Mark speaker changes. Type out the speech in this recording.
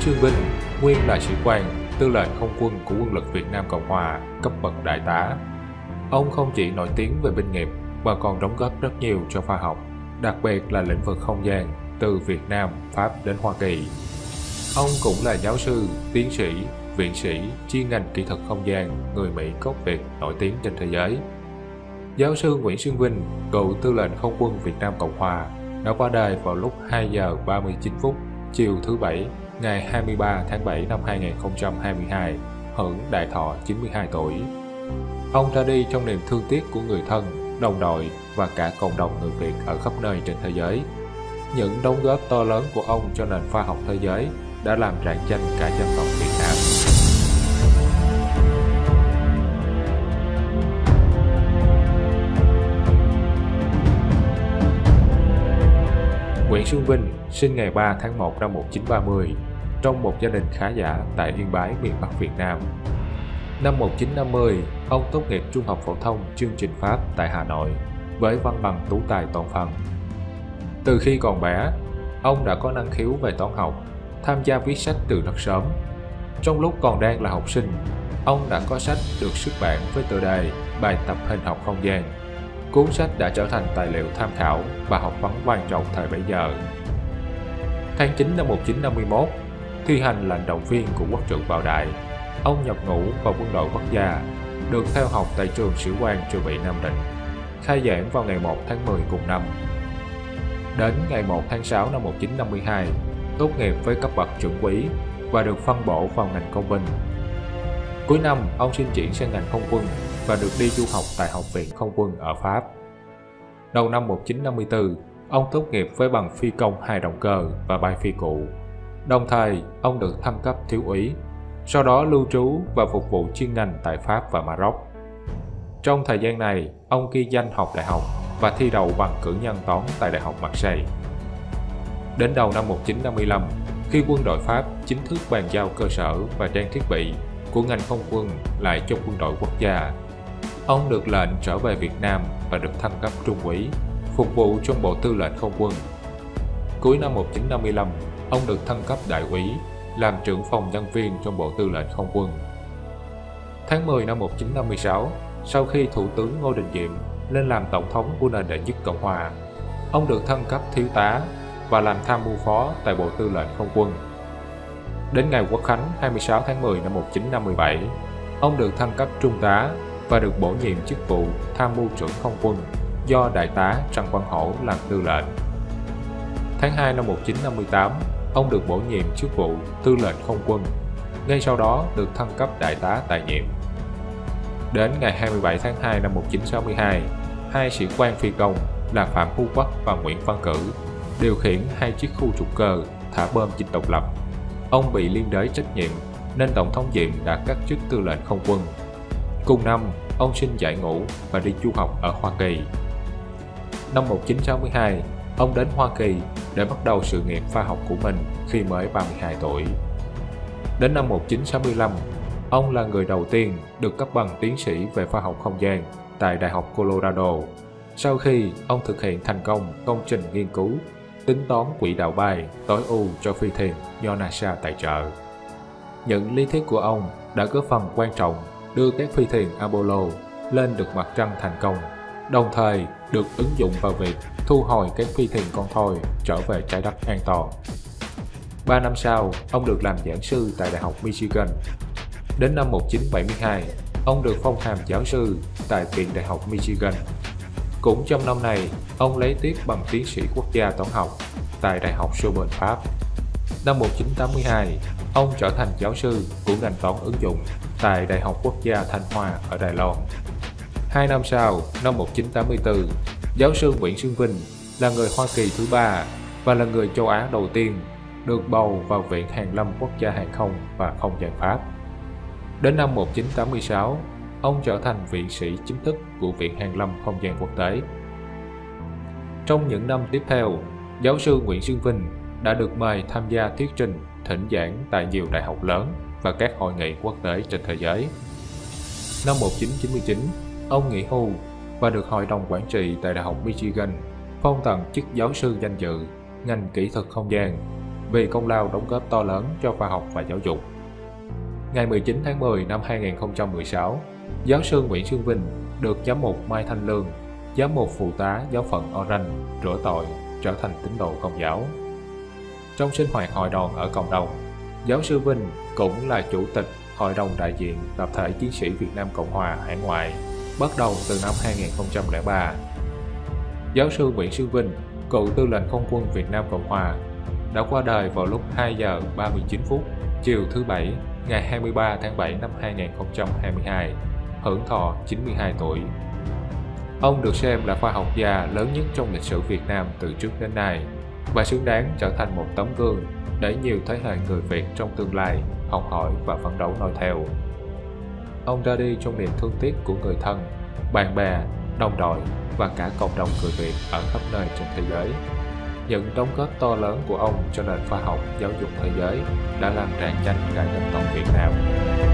Speaker 1: Chương Vinh, nguyên là sĩ quan, tư lệnh không quân của quân lực Việt Nam Cộng Hòa, cấp bậc đại tá. Ông không chỉ nổi tiếng về binh nghiệp mà còn đóng góp rất nhiều cho khoa học, đặc biệt là lĩnh vực không gian, từ Việt Nam, Pháp đến Hoa Kỳ. Ông cũng là giáo sư, tiến sĩ, viện sĩ chuyên ngành kỹ thuật không gian, người Mỹ gốc Việt nổi tiếng trên thế giới. Giáo sư Nguyễn Xuân Vinh, cựu tư lệnh không quân Việt Nam Cộng Hòa, đã qua đời vào lúc 2 giờ 39 phút chiều thứ Bảy, ngày 23 tháng 7 năm 2022, hưởng đại thọ 92 tuổi. Ông ra đi trong niềm thương tiếc của người thân, đồng đội và cả cộng đồng người Việt ở khắp nơi trên thế giới. Những đóng góp to lớn của ông cho nền khoa học thế giới đã làm rạng danh cả dân tộc Việt Nam. Nguyễn Xuân Vinh sinh ngày 3 tháng 1 năm 1930 trong một gia đình khá giả tại Yên Bái, miền Bắc Việt Nam. Năm 1950, ông tốt nghiệp trung học phổ thông chương trình Pháp tại Hà Nội với văn bằng tú tài toán văn. Từ khi còn bé, ông đã có năng khiếu về toán học, tham gia viết sách từ rất sớm. Trong lúc còn đang là học sinh, ông đã có sách được xuất bản với tựa đề Bài tập hình học không gian. Cuốn sách đã trở thành tài liệu tham khảo và học vấn quan trọng thời bấy giờ. Tháng 9 năm 1951, thi hành lệnh động viên của quốc trưởng Bảo Đại, ông nhập ngũ vào quân đội quốc gia, được theo học tại trường sĩ quan Dự bị Nam Định, khai giảng vào ngày 1 tháng 10 cùng năm. Đến ngày 1 tháng 6 năm 1952, tốt nghiệp với cấp bậc trưởng úy và được phân bổ vào ngành công binh. Cuối năm, ông xin chuyển sang ngành không quân và được đi du học tại Học viện Không quân ở Pháp. Đầu năm 1954, ông tốt nghiệp với bằng phi công 2 động cơ và bay phi cụ. Đồng thời, ông được thăng cấp thiếu úy, sau đó lưu trú và phục vụ chuyên ngành tại Pháp và Maroc. Trong thời gian này, ông ghi danh học đại học và thi đậu bằng cử nhân toán tại Đại học Marseille. Đến đầu năm 1955, khi quân đội Pháp chính thức bàn giao cơ sở và trang thiết bị của ngành không quân lại cho quân đội quốc gia, ông được lệnh trở về Việt Nam và được thăng cấp trung úy, phục vụ trong Bộ Tư lệnh Không quân. Cuối năm 1955, ông được thăng cấp đại úy, làm trưởng phòng nhân viên trong Bộ Tư lệnh Không quân. Tháng 10 năm 1956, sau khi Thủ tướng Ngô Đình Diệm lên làm Tổng thống của nền đệ nhất Cộng hòa, ông được thăng cấp thiếu tá và làm tham mưu phó tại Bộ Tư lệnh Không quân. Đến ngày Quốc khánh 26 tháng 10 năm 1957, ông được thăng cấp trung tá và được bổ nhiệm chức vụ tham mưu trưởng không quân do Đại tá Trần Văn Hổ làm tư lệnh. Tháng 2 năm 1958, ông được bổ nhiệm chức vụ tư lệnh không quân, ngay sau đó được thăng cấp đại tá tại nhiệm. Đến ngày 27 tháng 2 năm 1962, hai sĩ quan phi công là Phạm Hữu Quốc và Nguyễn Văn Cử điều khiển hai chiếc khu trục cơ thả bom Dinh Độc Lập. Ông bị liên đới trách nhiệm nên Tổng thống Diệm đã cắt chức tư lệnh không quân. Cùng năm, ông xin giải ngũ và đi du học ở Hoa Kỳ. Năm 1962, ông đến Hoa Kỳ để bắt đầu sự nghiệp khoa học của mình khi mới 32 tuổi. Đến năm 1965, ông là người đầu tiên được cấp bằng tiến sĩ về khoa học không gian tại Đại học Colorado, sau khi ông thực hiện thành công công trình nghiên cứu tính toán quỹ đạo bay tối ưu cho phi thuyền do NASA tài trợ. Những lý thuyết của ông đã góp phần quan trọng đưa các phi thuyền Apollo lên được mặt trăng thành công, đồng thời được ứng dụng vào việc thu hồi các phi thuyền con thoi trở về trái đất an toàn. 3 năm sau, ông được làm giảng sư tại Đại học Michigan. Đến năm 1972, ông được phong hàm giáo sư tại Viện Đại học Michigan. Cũng trong năm này, ông lấy tiếp bằng tiến sĩ quốc gia toán học tại Đại học Sorbonne, Pháp. Năm 1982, ông trở thành giáo sư của ngành toán ứng dụng tại Đại học Quốc gia Thanh Hoa ở Đài Loan. 2 năm sau, năm 1984, giáo sư Nguyễn Xuân Vinh là người Hoa Kỳ thứ 3 và là người châu Á đầu tiên được bầu vào Viện Hàn lâm Quốc gia Hàng không và Không gian Pháp. Đến năm 1986, ông trở thành viện sĩ chính thức của Viện Hàn lâm Không gian Quốc tế. Trong những năm tiếp theo, giáo sư Nguyễn Xuân Vinh đã được mời tham gia thuyết trình, thỉnh giảng tại nhiều đại học lớn và các hội nghị quốc tế trên thế giới. Năm 1999, ông nghỉ hưu và được Hội đồng Quản trị tại Đại học Michigan phong tặng chức giáo sư danh dự ngành kỹ thuật không gian vì công lao đóng góp to lớn cho khoa học và giáo dục. Ngày 19 tháng 10 năm 2016, giáo sư Nguyễn Xuân Vinh được giám mục Mai Thanh Lương, giám mục phụ tá giáo phận Orange rửa tội, trở thành tín đồ Công giáo. Trong sinh hoạt hội đoàn ở cộng đồng, giáo sư Vinh cũng là chủ tịch Hội đồng đại diện tập thể chiến sĩ Việt Nam Cộng Hòa hải ngoại, bắt đầu từ năm 2003. Giáo sư Nguyễn Xuân Vinh, cựu tư lệnh không quân Việt Nam Cộng Hòa, đã qua đời vào lúc 2 giờ 39 phút chiều thứ Bảy, ngày 23 tháng 7 năm 2022, hưởng thọ 92 tuổi. Ông được xem là khoa học gia lớn nhất trong lịch sử Việt Nam từ trước đến nay và xứng đáng trở thành một tấm gương để nhiều thế hệ người Việt trong tương lai học hỏi và phấn đấu noi theo. Ông ra đi trong niềm thương tiếc của người thân, bạn bè, đồng đội và cả cộng đồng người Việt ở khắp nơi trên thế giới. Những đóng góp to lớn của ông cho nền khoa học giáo dục thế giới đã làm rạng danh cả dân tộc Việt Nam.